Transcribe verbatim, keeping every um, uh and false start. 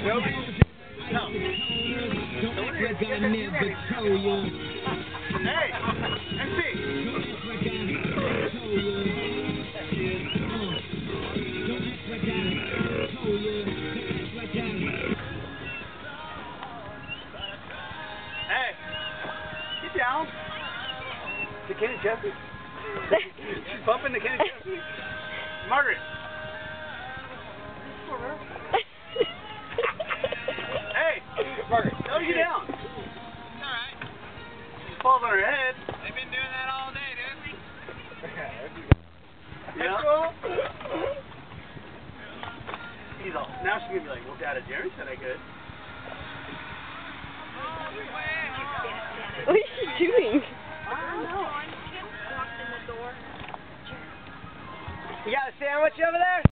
Nope. No. Don't act like I never told you. Hey, M C. Don't act like I told you. Don't act like I told you. Hey, get down. To Kenny Chesney? She's bumping the Kenny Chesney. Margaret. Hey, Margaret, don't get down. It's alright. She falls on her head. They've been doing that all day, dude. Yeah. He's all, now she's gonna be like, well, Dad, Jerry said I could. What is she doing? I don't know. Walked in the door. You got a sandwich over there?